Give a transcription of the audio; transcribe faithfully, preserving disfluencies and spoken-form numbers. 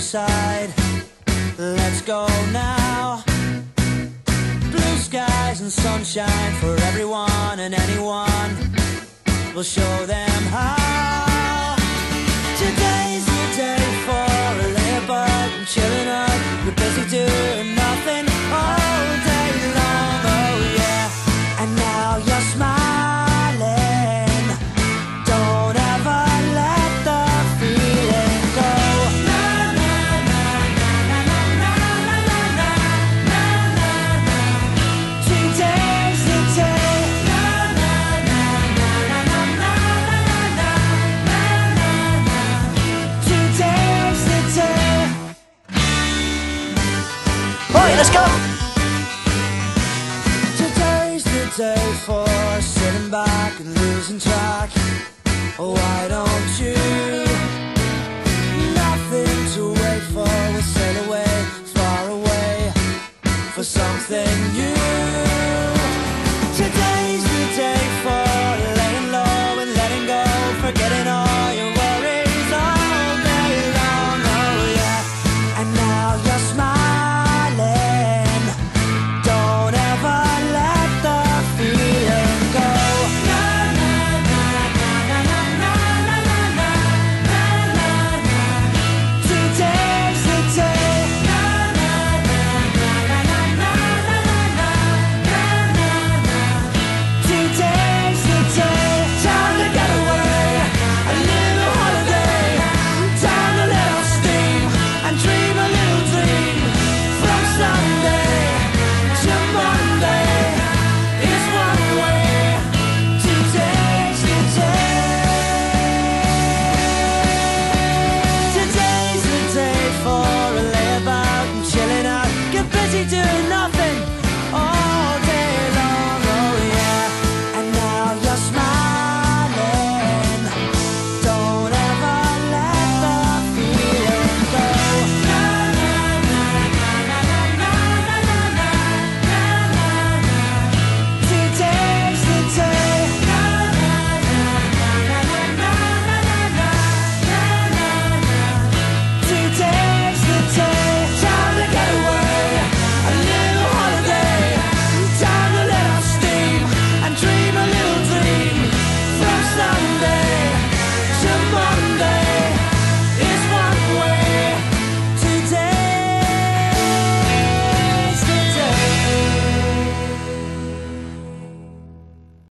decide. Let's go now. Blue skies and sunshine for everyone and anyone. We'll show them how. Today's the day for a layabug and chilling up. We're busy doing nothing all day long, oh yeah. And now you're smiling. Don't ever let the feeling go. Na na na na na na na na na na na na. Today's the day. Na na na na na na na na na na na na. Today's the day. Alright, let's go. Today's the day for sitting back and losing track. Why don't you? Nothing to wait for. We'll sail away, far away, for something new. Today's the day for laying low and letting go, forgetting all your worries all day long, oh yeah. And now you're smiling. Don't ever let the feeling go. Na na na na na na na na na na na na na. Today's the day. Na na na na na na na na na na na na. Today's the day. Time to get away, a little holiday. Time to let off steam and dream a little dream. From Sunday to Monday is one way. Today's the day. Today's the day for a layabout and chilling out. Get busy doing